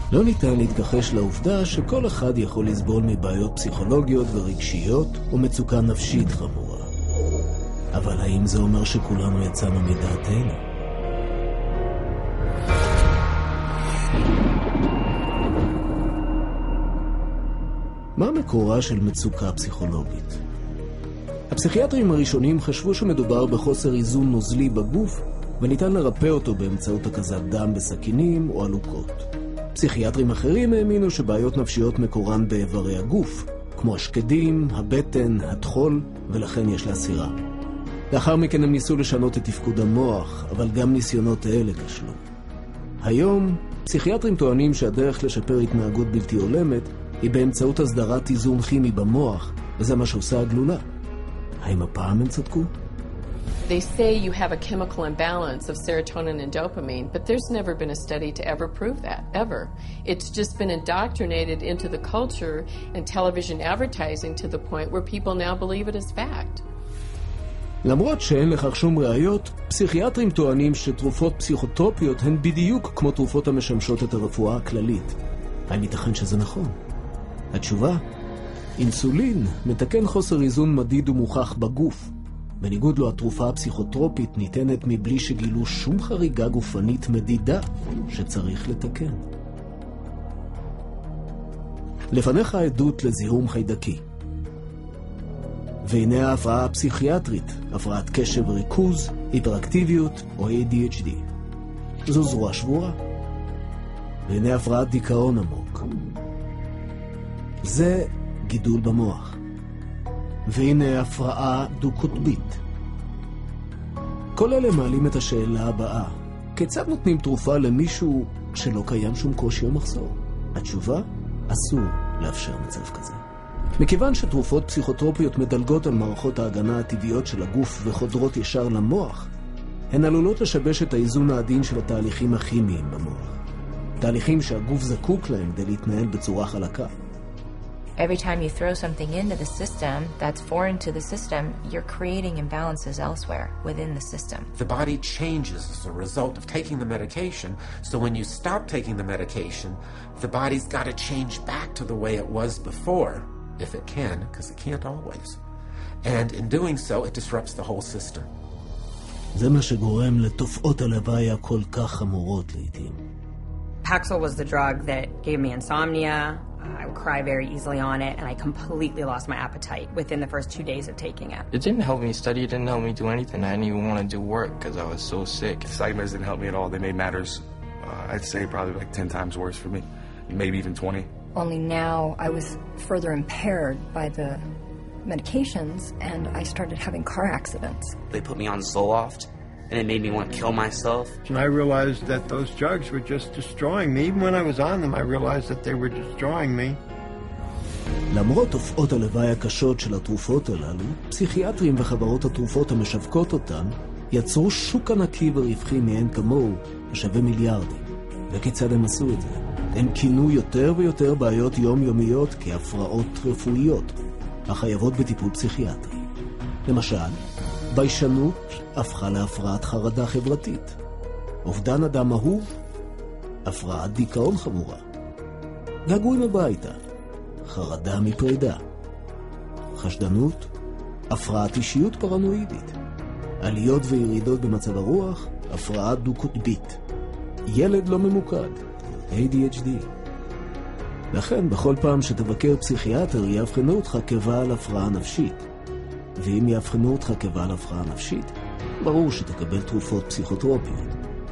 לא ניתן להתכחש לעובדה שכל אחד יכול לסבול מבעיות פסיכולוגיות ורגשיות ומצוקה נפשית חמורה. אבל האם זה אומר שכולנו יצאנו מדעתנו? מה מקורה של מצוקה פסיכולוגית? הפסיכיאטרים הראשונים חשבו שמדובר בחוסר איזון נוזלי בגוף, וניתן לרפא אותו באמצעות הקזת דם בסכינים או עלוקות. פסיכיאטרים אחרים האמינו שבעיות נפשיות מקורן באיברי הגוף, כמו השקדים, הבטן, התחול, ולכן יש להסירה. לאחר מכן הם ניסו לשנות את תפקוד המוח, אבל גם ניסיונות האלה כשלו. היום, פסיכיאטרים טוענים שהדרך לשפר התנהגות בלתי הולמת היא באמצעות הסדרת איזון כימי במוח, וזה מה שעושה הגלולה. האם הפעם הם צדקו? They say you have a chemical imbalance of serotonin and dopamine, but there's never been a study to ever prove that, ever. It's just been indoctrinated into the culture and television advertising to the point where people now believe it as fact. למרות שאין לכך שום ראיות, פסיכיאטרים טוענים שתרופות פסיכוטרופיות הן בדיוק כמו תרופות המשמשות את הרפואה הכללית. האם ייתכן שזה נכון? התשובה, אינסולין מתקן חוסר איזון מדיד ומוכח בגוף. בניגוד לו, התרופה הפסיכוטרופית ניתנת מבלי שגילו שום חריגה גופנית מדידה שצריך לתקן. לפניך עדות לזיהום חיידקי. והנה ההפרעה הפסיכיאטרית, הפרעת קשב וריכוז, היפראקטיביות או ADHD. זו זרוע שבורה. והנה הפרעת דיכאון עמוק. זה גידול במוח. והנה הפרעה דו-קוטבית. כל אלה מעלים את השאלה הבאה: כיצד נותנים תרופה למישהו שלא קיים שום קושי או מחסור? התשובה, אסור לאפשר מצב כזה. מכיוון שתרופות פסיכוטרופיות מדלגות על מערכות ההגנה הטבעיות של הגוף וחודרות ישר למוח, הן עלולות לשבש את האיזון העדין של התהליכים הכימיים במוח. תהליכים שהגוף זקוק להם כדי להתנהל בצורה חלקה. Every time you throw something into the system that's foreign to the system, you're creating imbalances elsewhere within the system. The body changes as a result of taking the medication, so when you stop taking the medication, the body's got to change back to the way it was before, if it can, because it can't always. And in doing so, it disrupts the whole system. זה מה שגורם לתופעות הלוואי הכל כך חמורות לעתים. Paxil was the drug that gave me insomnia. I would cry very easily on it, and I completely lost my appetite within the first 2 days of taking it. It didn't help me study. It didn't help me do anything. I didn't even want to do work because I was so sick. Psych meds didn't help me at all. They made matters, I'd say, probably like 10 times worse for me, maybe even 20. Only now I was further impaired by the medications, and I started having car accidents. They put me on Zoloft, and it made me want to kill myself. And I realized that those drugs were just destroying me. Even when I was on them, I realized that they were destroying me. למרות תופעות הלוואי הקשות של התרופות הללו, פסיכיאטרים וחברות התרופות המשווקות אותן יצרו שוק ענקי ורווחי מאין כמוהו, השווה מיליארדים. וכיצד הם עשו את זה? הם כינו יותר ויותר בעיות יומיומיות כהפרעות רפואיות, החייבות בטיפול פסיכיאטרי. למשל, ביישנות הפכה להפרעת חרדה חברתית. אובדן אדם אהוב, הפרעת דיכאון חמורה. געגועים הביתה, חרדה מפרידה. חשדנות, הפרעת אישיות פרנואידית. עליות וירידות במצב הרוח, הפרעת דו-קוטבית. ילד לא ממוקד, ADHD. לכן, בכל פעם שתבקר פסיכיאטר, יאבחנו אותך כבעל הפרעה נפשית. ואם יאבחנו אותך כבעל הפרעה נפשית, ברור שתקבל תרופות פסיכוטרופיות.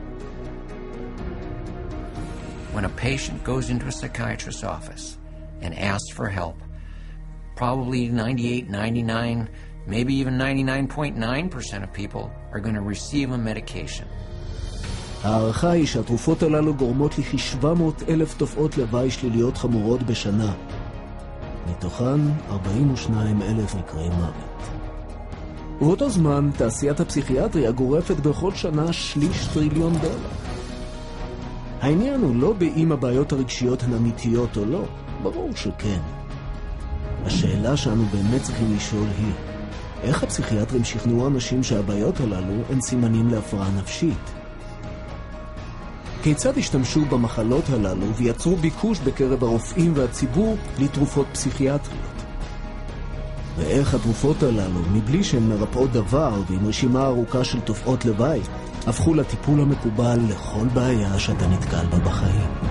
When a patient goes into a psychiatrist's office and asks for help, probably 98, 99, maybe even 99.9% of people are going to receive a medication. הערכה היא שהתרופות הללו גורמות לכ-700,000 תופעות לוואי שליליות חמורות בשנה. מתוכן 42,000 מקרי מוות. ובאותו זמן, תעשיית הפסיכיאטריה גורפת בכל שנה $3 טריליון. העניין הוא לא באם הבעיות הרגשיות הן אמיתיות או לא, ברור שכן. השאלה שאנו באמת צריכים לשאול היא, איך הפסיכיאטרים שכנעו אנשים שהבעיות הללו הן סימנים להפרעה נפשית? כיצד השתמשו במחלות הללו ויצרו ביקוש בקרב הרופאים והציבור לתרופות פסיכיאטריות? ואיך התרופות הללו, מבלי שהן מרפאות דבר ועם רשימה ארוכה של תופעות לוואי, הפכו לטיפול המקובל לכל בעיה שאתה נתקל בה בחיים.